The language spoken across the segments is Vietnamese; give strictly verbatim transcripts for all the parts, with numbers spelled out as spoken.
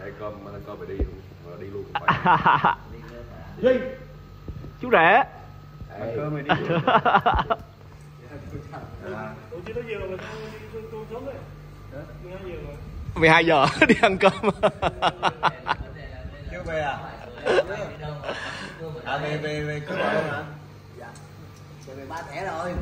Ê, cơm cơm phải đi luôn, mà đi luôn không phải. Đi. Chú rể. Ê. Cơm mày đi. Ủa chứ nó vừa mà tôi tôi sớm đấy. mười hai giờ rồi. mười hai giờ đi ăn cơm. Chưa về à? À về về về cứ gọi hả? Dạ. Về về ba thẻ rồi.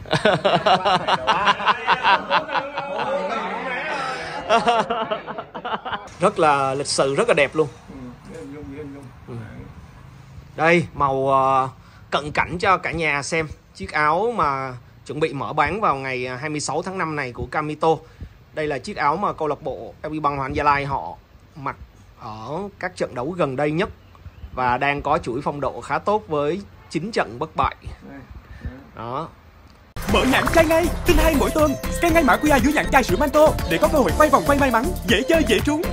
Rất là lịch sự, rất là đẹp luôn. Ừ. Đây màu uh, cận cảnh cho cả nhà xem chiếc áo mà chuẩn bị mở bán vào ngày hai mươi sáu tháng năm này của Camito. Đây là chiếc áo mà câu lạc bộ ép pê Băng Hoàng Anh Gia Lai họ mặc ở các trận đấu gần đây nhất và đang có chuỗi phong độ khá tốt với chín trận bất bại. Đó. Mở nhãn chai ngay, tin hay mỗi tuần. Scan ngay mã quy rờ dưới nhãn chai sữa Manto để có cơ hội quay vòng quay may mắn, dễ chơi dễ trúng.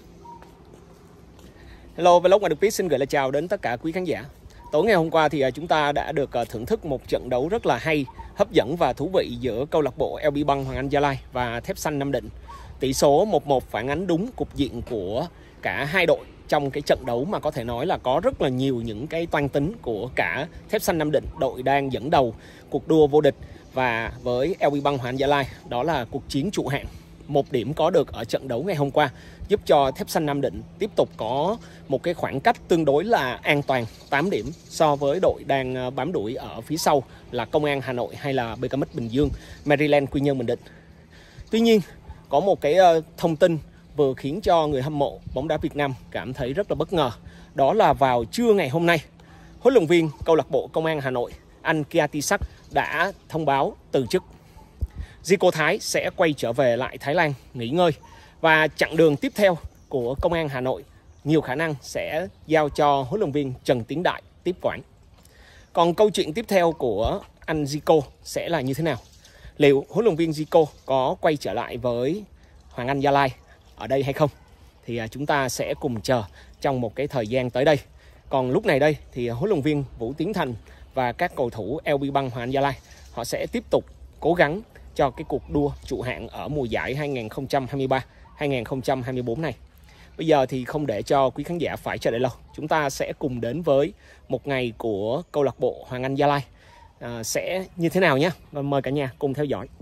Hello, Vlog Ngoài Được Biết xin gửi lời chào đến tất cả quý khán giả. Tối ngày hôm qua thì chúng ta đã được thưởng thức một trận đấu rất là hay, hấp dẫn và thú vị giữa câu lạc bộ ép pê Băng Hoàng Anh Gia Lai và Thép Xanh Nam Định. Tỷ số một một phản ánh đúng cục diện của cả hai đội trong cái trận đấu mà có thể nói là có rất là nhiều những cái toan tính của cả Thép Xanh Nam Định, đội đang dẫn đầu cuộc đua vô địch, và với ép pê Băng Hoàng Anh Gia Lai đó là cuộc chiến trụ hạng. Một điểm có được ở trận đấu ngày hôm qua giúp cho Thép Xanh Nam Định tiếp tục có một cái khoảng cách tương đối là an toàn, tám điểm so với đội đang bám đuổi ở phía sau là Công an Hà Nội hay là bê ca em ích Bình Dương, Maryland Quy Nhơn Bình Định. Tuy nhiên có một cái thông tin vừa khiến cho người hâm mộ bóng đá Việt Nam cảm thấy rất là bất ngờ. Đó là vào trưa ngày hôm nay, huấn luyện viên câu lạc bộ Công an Hà Nội anh Kiatisak đã thông báo từ chức. Zico Thái sẽ quay trở về lại Thái Lan nghỉ ngơi và chặng đường tiếp theo của Công an Hà Nội nhiều khả năng sẽ giao cho huấn luyện viên Trần Tiến Đại tiếp quản. Còn câu chuyện tiếp theo của anh Zico sẽ là như thế nào? Liệu huấn luyện viên Zico có quay trở lại với Hoàng Anh Gia Lai ở đây hay không? Thì chúng ta sẽ cùng chờ trong một cái thời gian tới đây. Còn lúc này đây thì huấn luyện viên Vũ Tiến Thành và các cầu thủ ép pê Băng Hoàng Anh Gia Lai họ sẽ tiếp tục cố gắng cho cái cuộc đua trụ hạng ở mùa giải hai nghìn không trăm hai mươi ba hai nghìn không trăm hai mươi tư này. Bây giờ thì không để cho quý khán giả phải chờ đợi lâu, chúng ta sẽ cùng đến với một ngày của câu lạc bộ Hoàng Anh Gia Lai à, sẽ như thế nào nhé. Và mời cả nhà cùng theo dõi.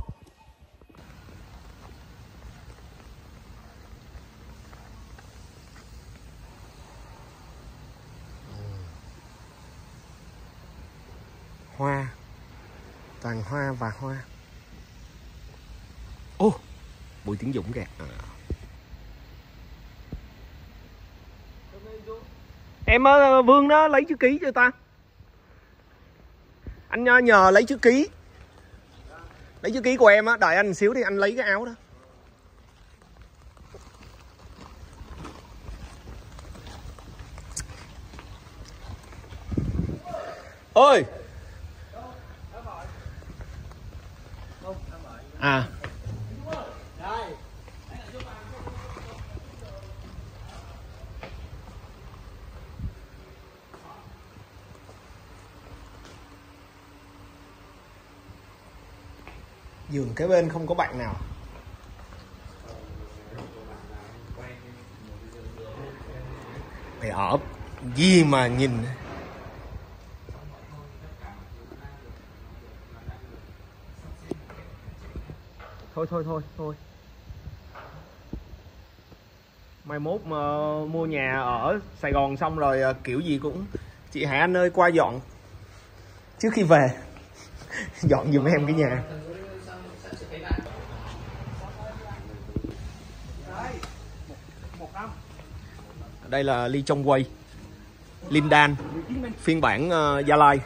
Hoa, toàn hoa và hoa. Ô, oh, Bùi Tiến Dũng kìa. À. Em uh, Vương đó lấy chữ ký cho ta. Anh uh, nhờ lấy chữ ký. Lấy chữ ký của em á, đợi anh xíu đi, anh lấy cái áo đó. Ơi. À. Giường kế bên không có bạn nào. Mày ở gì mà nhìn. Thôi thôi thôi thôi. Mai mốt mà mua nhà ở Sài Gòn xong rồi kiểu gì cũng chị Hải Anh ơi qua dọn trước khi về. Dọn giùm em cái nhà. Đây là ly trong quay Lindan phiên bản uh, Gia Lai.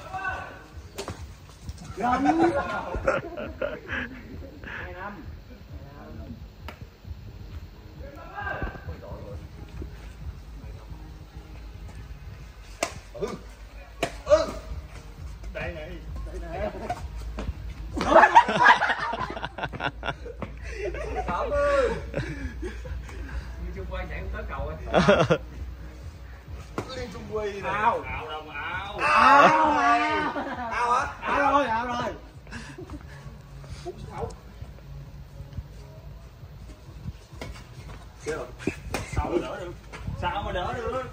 Đây này, đây này. Cảm ơn. Như chung quay chạy không tới cầu ấy. Liên chung quay này. Ao. Ao đâu mà ao. Ao. Ao hả? Ao rồi, ao rồi. bốn sáu. Chưa rồi. Sao mà đỡ được? Sao mà đỡ được?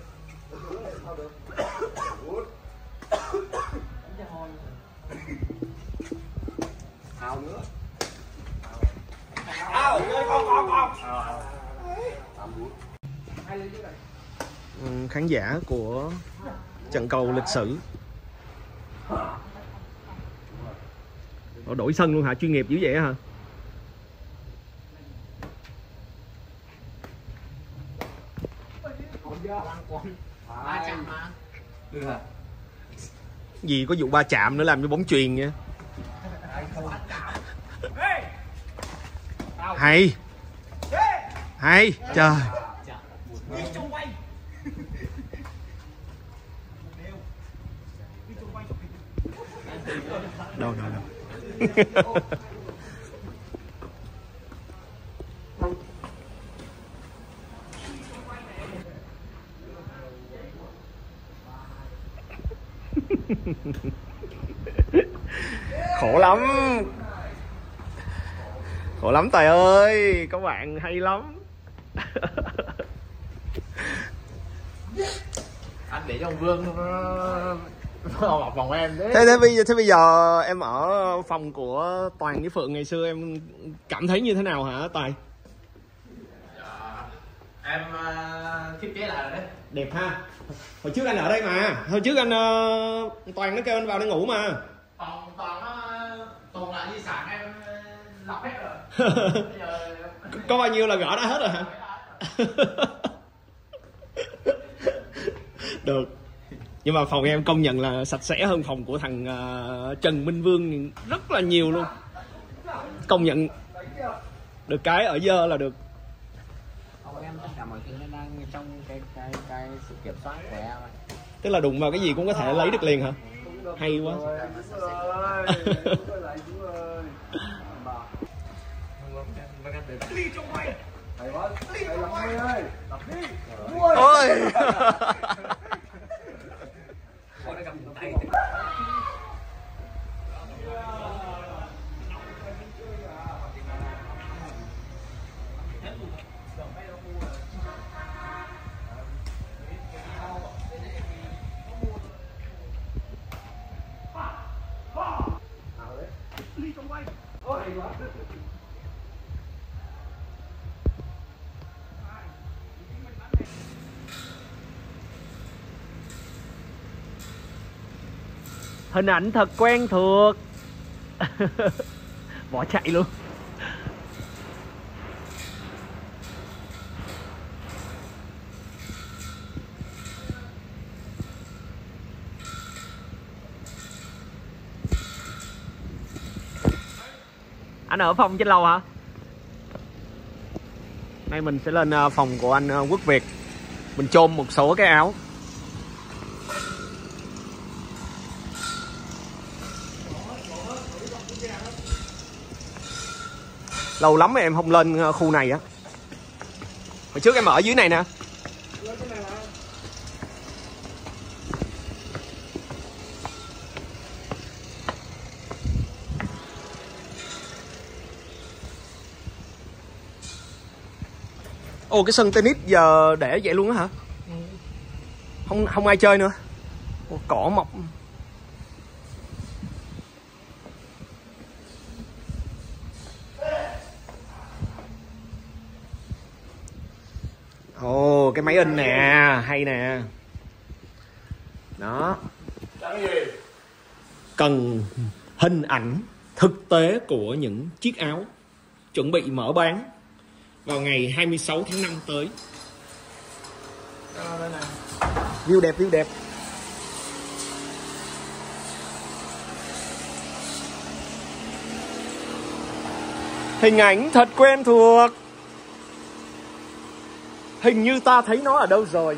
Hào nữa. Ao, con con con. Ừ, khán giả của trận cầu lịch sử. Ồ, đổi sân luôn hả? Chuyên nghiệp dữ vậy hả? Gì có vụ ba chạm nữa làm cho bóng chuyền nha. Hay. Hay. Trời. Đâu đâu đâu. Khổ lắm. Khổ lắm Tài ơi. Các bạn hay lắm. Anh để cho ông Vương nó phòng em đấy. Thế thế bây giờ thế bây giờ em ở phòng của Toàn với Phượng ngày xưa em cảm thấy như thế nào hả Tài? Dạ, em uh, thiết kế lại rồi đấy. Đẹp ha. Hồi trước anh ở đây mà. Hồi trước anh uh, Toàn nó kêu anh vào đây ngủ mà. Phòng toàn nó tồn lại di sản em lọc hết rồi. Bây giờ... Có bao nhiêu là gỡ đã hết rồi hả? Được. Nhưng mà phòng em công nhận là sạch sẽ hơn phòng của thằng uh, Trần Minh Vương rất là nhiều luôn. Công nhận. Được cái ở dơ là được. Không, em tất cả mọi thứ nó đang trong cái cái cái sự kiểm soát của em. Tức là đụng vào cái gì cũng có thể lấy được liền hả? Hay quá. Ôi. Hình ảnh thật quen thuộc. Bỏ chạy luôn. Anh ở phòng trên lầu hả? Nay mình sẽ lên phòng của anh Quốc Việt. Mình chôm một số cái áo. Lâu lắm em không lên khu này á. Hồi trước em ở dưới này nè. Ồ, cái sân tennis giờ để vậy luôn á hả? Không không ai chơi nữa. Ồ, cỏ mọc. Ồ, cái máy in nè, hay nè. Đó. Cần hình ảnh thực tế của những chiếc áo chuẩn bị mở bán vào ngày hai mươi sáu tháng năm tới. View đẹp, view đẹp. Hình ảnh thật quen thuộc. Hình như ta thấy nó ở đâu rồi.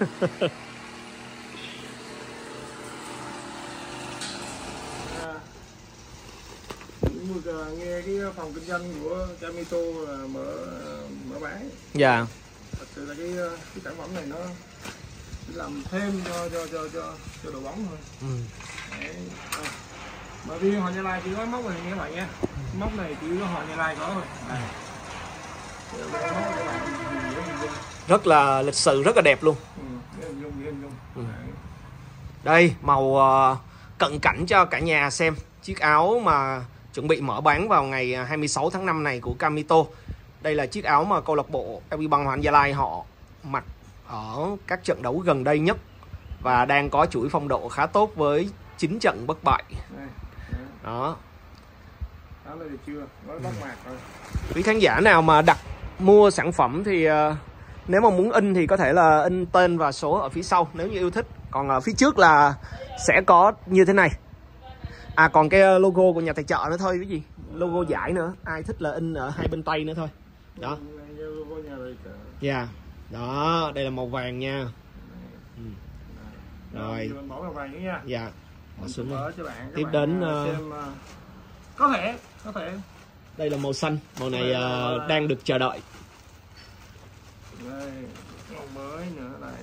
Nghe cái phòng kinh doanh của Camito là mở mở bán. Dạ. Thật sự là cái cái sản phẩm này nó làm thêm cho cho cho cho, cho đội bóng thôi. Ừ. Đấy. À. Bởi vì Hoàng Gia Lai chỉ có móc này các bạn nha. Móc này chỉ có Hoàng Gia Lai có thôi. Này. Móc các bạn dễ hình dung. Rất là lịch sự, rất là đẹp luôn. Ừ, dễ hình dung, dễ hình dung. Ừ. Đấy. Đây, màu uh, cận cảnh cho cả nhà xem. Chiếc áo mà chuẩn bị mở bán vào ngày hai mươi sáu tháng năm này của Camito. Đây là chiếc áo mà câu lạc bộ ép pê Bang Hoàng Anh Gia Lai họ mặc ở các trận đấu gần đây nhất. Và đang có chuỗi phong độ khá tốt với chín trận bất bại. Đây, đấy. Đó. Áo này được chưa? Nó bóc mạc rồi. Quý khán giả nào mà đặt mua sản phẩm thì uh, nếu mà muốn in thì có thể là in tên và số ở phía sau nếu như yêu thích. Còn ở phía trước là sẽ có như thế này. À còn cái logo của nhà tài trợ nữa thôi cái gì. Logo giải nữa. Ai thích là in ở hai bên tay nữa thôi. Đó. Dạ. Yeah. Đó, đây là màu vàng nha. Ừ. Rồi. Bỏ màu vàng nữa nha. Dạ. Bỏ xuống đây. Cho bạn, tiếp bạn đến uh... xem, uh... có thể, có thể. Đây là màu xanh, màu này uh, đang được chờ đợi. Đây, màu mới nữa này.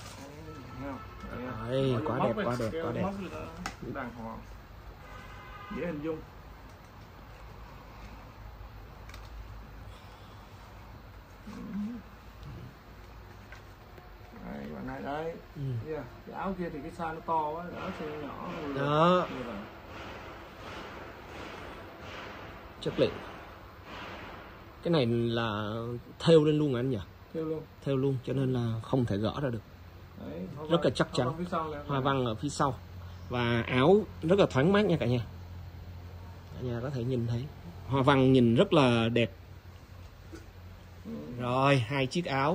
Đấy, quá đẹp, quá đẹp, quá đẹp. Đàng hoàng. Dễ hình dung. Đây, bạn này đây. Ừ. Yeah. Cái áo kia thì cái size nó to quá, áo size nhỏ. Đó. Chất liệu. Cái này là thêu lên luôn anh nhỉ? Thêu luôn. Thêu luôn, cho nên là không thể gỡ ra được. Đấy, rất là chắc chắn. Hoa văn ở phía sau. Và áo rất là thoáng mát nha cả nhà. Cả nhà có thể nhìn thấy. Hoa văn nhìn rất là đẹp. Ừ. Rồi, hai chiếc áo.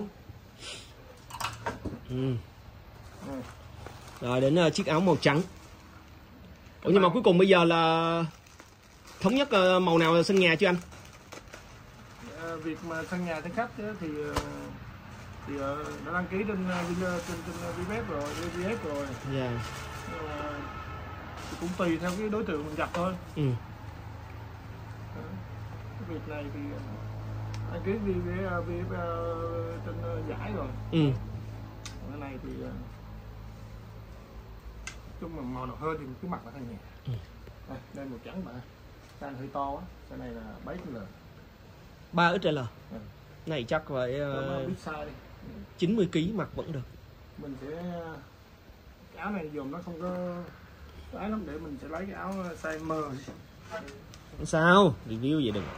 Ừ. Ừ. Rồi đến uh, chiếc áo màu trắng. Ủa nhưng mà cuối cùng bây giờ là thống nhất uh, màu nào sân nhà chưa anh? À, việc mà sân nhà sân khách thì uh, thì uh, đã đăng ký trên trên trên, trên vê ép rồi, vê ép rồi. Dạ. Yeah. Uh, thì cũng tùy theo cái đối tượng mình gặp thôi. Ừ. Uh, cái việc này thì uh, đăng ký vê ép uh, trên uh, giải rồi. Ừ. Cái này thì uh, chung mà màu nào hơn thì cứ mặc là thằng nhẹ. Ừ. Đây, đây màu trắng mà size hơi to á, cái này là bảy L. ba ích lờ. Ừ. Này chắc phải uh, chín mươi ki lô gam mặc vẫn được. Mình sẽ cái áo này dùm nó không có ái lắm, để mình sẽ lấy cái áo size M. Không sao, review vậy đừng.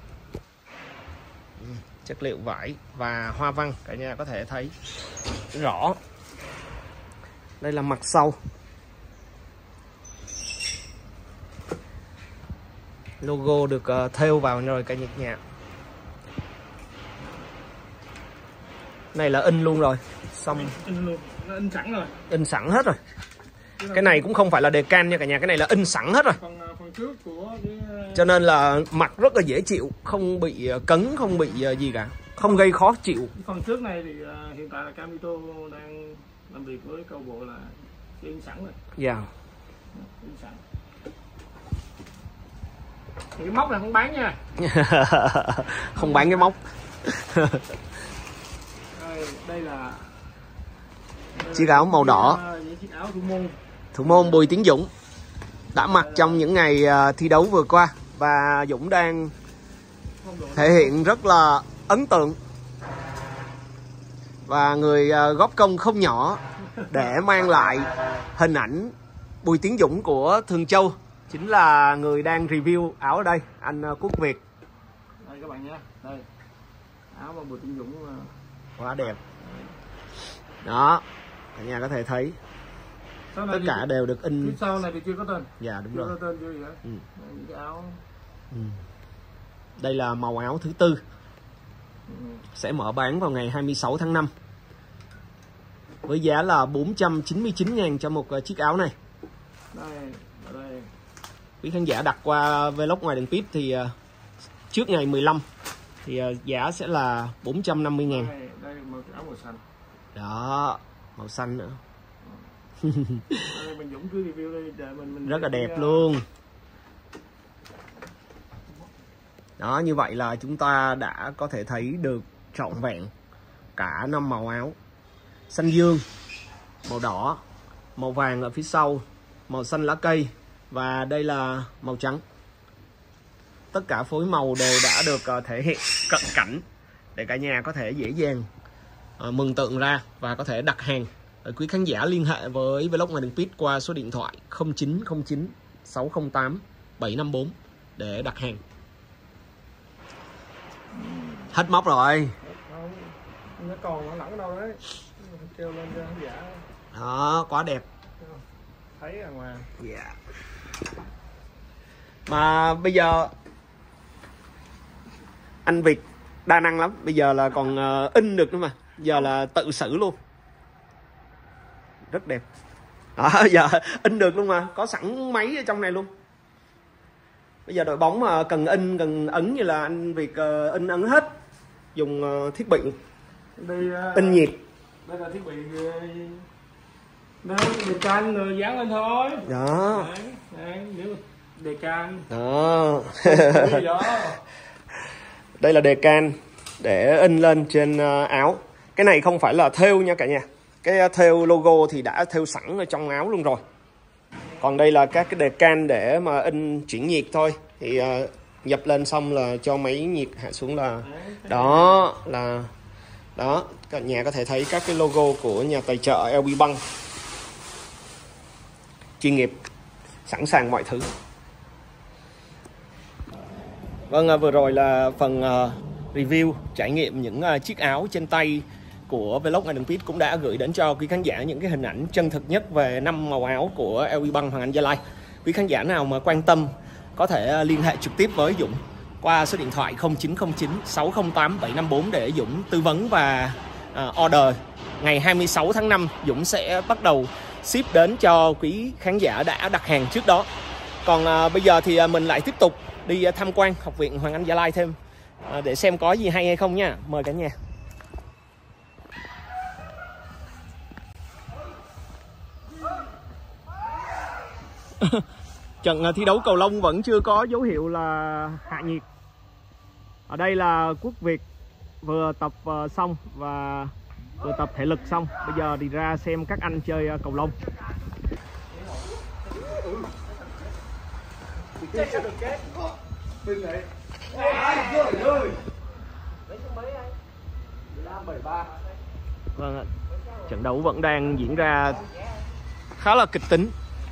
Ừ. Chất liệu vải và hoa văn cả nhà có thể thấy rõ. Đây là mặt sau. Logo được uh, thêu vào rồi cả nhà. Này là in luôn rồi. Xong in luôn, nó in sẵn rồi. In sẵn hết rồi. Cái này cũng không phải là đề can nha cả nhà, cái này là in sẵn hết rồi. Phần, phần trước của cái... Cho nên là mặc rất là dễ chịu, không bị cấn, không bị gì cả, không gây khó chịu. Phần trước này thì uh, hiện tại là Camito đang làm việc với câu bộ là in sẵn rồi. Dạ. Yeah. In sẵn. Thì cái móc này không bán nha. Không bán cái móc. Đây, đây là đây chiếc áo màu đỏ. Chiếc áo thủ môn. Thủ môn Bùi Tiến Dũng đã mặc trong những ngày thi đấu vừa qua và Dũng đang thể hiện rất là ấn tượng. Và người góp công không nhỏ để mang lại hình ảnh Bùi Tiến Dũng của Thường Châu chính là người đang review áo ở đây, anh Quốc Việt. Đây các bạn nhé, đây áo mà Bùi Tiến Dũng quá đẹp. Đó, cả nhà có thể thấy tất cả thì, đều được in. Phía sau này thì chưa có tên. Dạ đúng chưa rồi. Có tên chưa gì hết. Ừ. Đây, cái áo. Ừ. Đây là màu áo thứ tư. Ừ. Sẽ mở bán vào ngày hai mươi sáu tháng năm. Với giá là bốn trăm chín mươi chín ngàn cho một chiếc áo này. Đây, ở đây. Quý khán giả đặt qua vlog ngoài đường pip thì uh, trước ngày mười lăm thì uh, giá sẽ là bốn trăm năm mươi ngàn. Đây, đây một áo màu xanh. Đó, màu xanh nữa. Đây, mình Dũng cứ review đi để mình, mình rất là đẹp luôn. Đó, như vậy là chúng ta đã có thể thấy được trọn vẹn cả năm màu áo. Xanh dương, màu đỏ, màu vàng ở phía sau, màu xanh lá cây và đây là màu trắng. Tất cả phối màu đều đã được thể hiện cận cảnh để cả nhà có thể dễ dàng uh, mừng tượng ra và có thể đặt hàng. Quý khán giả liên hệ với Vlog Ngoài Đường Pit qua số điện thoại không chín không chín sáu không tám bảy năm bốn để đặt hàng. Hết móc rồi. Không, nó còn nó lẫn ở đâu đấy. Treo lên cho khán giả. Đó, quá đẹp. Thấy à ngoài. Yeah. Mà bây giờ anh Việt đa năng lắm. Bây giờ là còn uh, in được nữa mà. Giờ là tự xử luôn. Rất đẹp. Đó, giờ in được luôn mà. Có sẵn máy ở trong này luôn. Bây giờ đội bóng mà cần in, cần ấn như là anh Việt uh, in ấn hết. Dùng uh, thiết bị Đây, uh, in nhiệt. đây là thiết bị đây, đề can rồi dán lên thôi. Đó. Đấy, đấy, nếu đề can. Đó. Đó. Đây là đề can để in lên trên uh, áo. Cái này không phải là thêu nha cả nhà. Cái uh, thêu logo thì đã thêu sẵn ở trong áo luôn rồi. Còn đây là các cái đề can để mà in chuyển nhiệt thôi. Thì uh, nhập lên xong là cho máy nhiệt hạ xuống là đó là đó, cả nhà có thể thấy các cái logo của nhà tài trợ lờ bê Băng. Chuyên nghiệp, sẵn sàng mọi thứ. Vâng, vừa rồi là phần uh, review trải nghiệm những uh, chiếc áo trên tay của Vlog Ngoài Đường Pit, cũng đã gửi đến cho quý khán giả những cái hình ảnh chân thực nhất về năm màu áo của lờ bê Băng Hoàng Anh Gia Lai. Quý khán giả nào mà quan tâm có thể uh, liên hệ trực tiếp với Dũng qua số điện thoại không chín không chín sáu không tám bảy năm bốn để Dũng tư vấn và uh, order. Ngày hai mươi sáu tháng năm Dũng sẽ bắt đầu ship đến cho quý khán giả đã đặt hàng trước đó. Còn uh, bây giờ thì uh, mình lại tiếp tục đi uh, tham quan Học viện Hoàng Anh Gia Lai thêm uh, để xem có gì hay hay không nha. Mời cả nhà. Trận uh, thi đấu cầu lông vẫn chưa có dấu hiệu là hạ nhiệt. Ở đây là Quốc Việt vừa tập uh, xong và vừa tập thể lực xong. Bây giờ đi ra xem các anh chơi uh, cầu lông. Vâng ạ. Trận đấu vẫn đang diễn ra khá là kịch tính.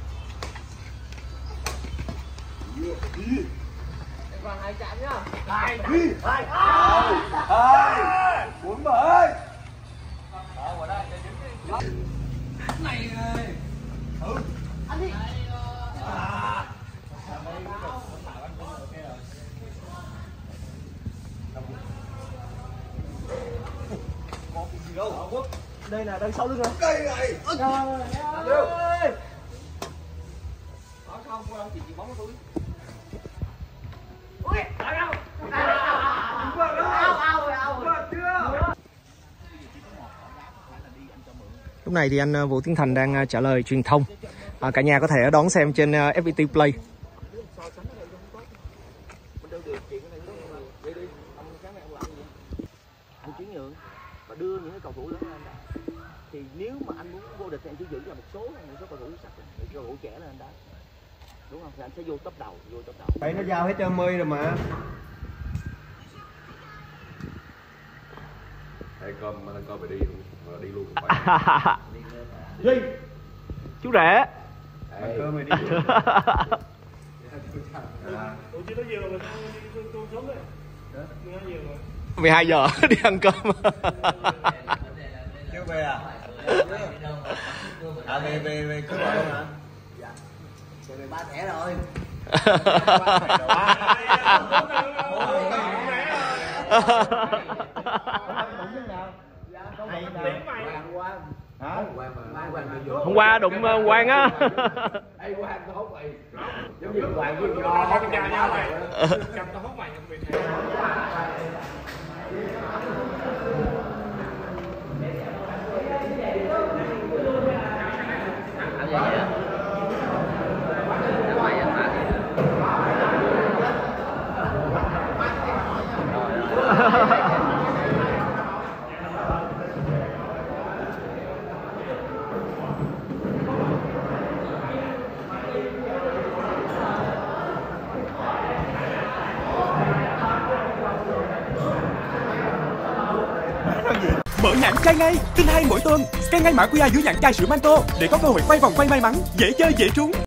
Đây là đằng sau lưng rồi. Cây này. Trời ơi. Có không không chị chị bóng của tôi. Ui, đợi đâu. Lúc này thì anh Vũ Tiến Thành đang trả lời truyền thông. À, cả nhà có thể đón xem trên ép pê tê Play. Và đưa những cái cầu thủ lớn lên đó. Thì nếu mà anh muốn vô địch thì anh chỉ giữ là một số một số cầu thủ sạch, cầu thủ trẻ lên đó, đúng không? Thì anh sẽ vô top đầu, vô top đầu. Đấy, nó giao hết cho mươi rồi mà. Ê, cơm ăn cơm phải đi luôn, mà đi luôn không phải. Đi. Chú rể. Ăn cơm mày đi luôn. Ủa chứ nó vừa mà tôi tôi sớm đấy. Nó vừa rồi. mười hai giờ đi ăn cơm. Chưa về à? À về về về cứ gọi luôn hả? Dạ. Về ba thẻ rồi. Hôm qua đụng Quang á. Ê Quang tao hốt mày. Giống như Quang với Nho không chào nhau mày. Chào tao hốt mày không bị thèm. Anh vậy hả? Anh mày anh mày. Đổi nhãn chai ngay, tin hay mỗi tuần. Scan ngay mã quy rờ dưới nhãn chai sữa Manto để có cơ hội quay vòng quay may mắn, dễ chơi dễ trúng.